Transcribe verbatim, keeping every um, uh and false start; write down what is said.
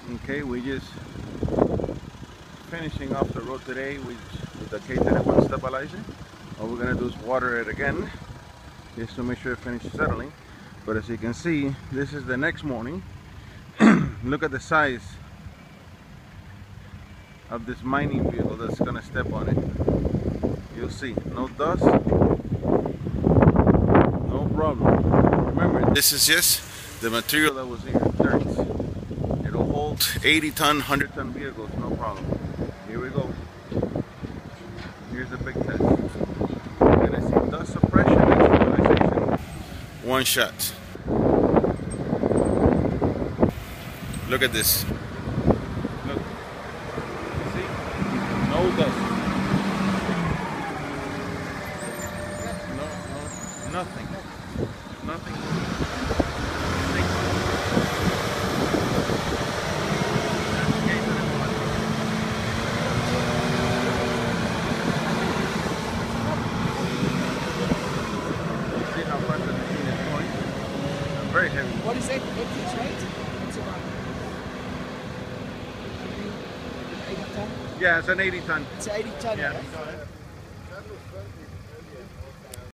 Okay, we just finishing off the road today with, with the K thirty-one stabilizer. All we're gonna do is water it again just to make sure it finishes settling. But as you can see, this is the next morning. Look at the size of this mining vehicle that's gonna step on it. You'll see, no dust, no problem. Remember, this is just the material that was here, dirt. It'll hold eighty ton, one hundred ton vehicles, no problem. Here we go. Here's the big test. You're gonna see dust suppression and stabilization. One shot. Look at this. Look. See? No dust. No, no, nothing. Nothing. See how far the machine is going? Very heavy. What is it? eighty, right? It's about eighty ton. Yeah, it's an eighty ton. It's eighty ton. Yeah. Right?